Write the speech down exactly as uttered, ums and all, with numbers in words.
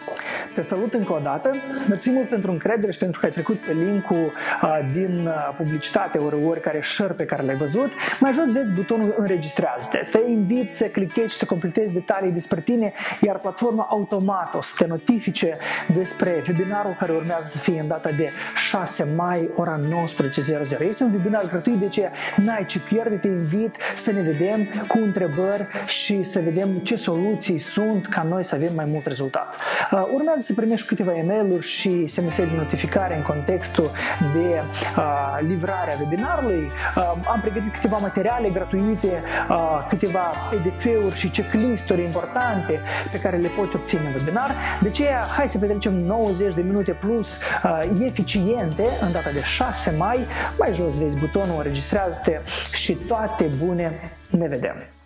Te salut încă o dată, mersi mult pentru încredere și pentru că ai trecut pe linkul uh, din uh, publicitate ori oricare share pe care l-ai văzut. Mai jos vezi butonul înregistrează-te. Te invit să clichezi și să completezi detalii despre tine, iar platforma automat o să te notifice despre webinarul care urmează să fie în data de șase mai, ora nouăsprezece zero zero. Este un webinar gratuit, de aceea n-ai ce pierde, te invit să ne vedem cu întrebări și să vedem ce soluții sunt ca noi să avem mai mult rezultat. Uh, urmează să primești câteva e-mail-uri și S M S de notificare în contextul de uh, livrarea webinarului. Uh, am pregătit câteva materiale gratuite, uh, câteva P D F-uri și checklist-uri importante pe care le poți obține în webinar. De aceea, hai să petrecem nouăzeci de minute plus uh, eficiente în data de șase mai. Mai jos vezi butonul înregistrează-te și toate bune, ne vedem!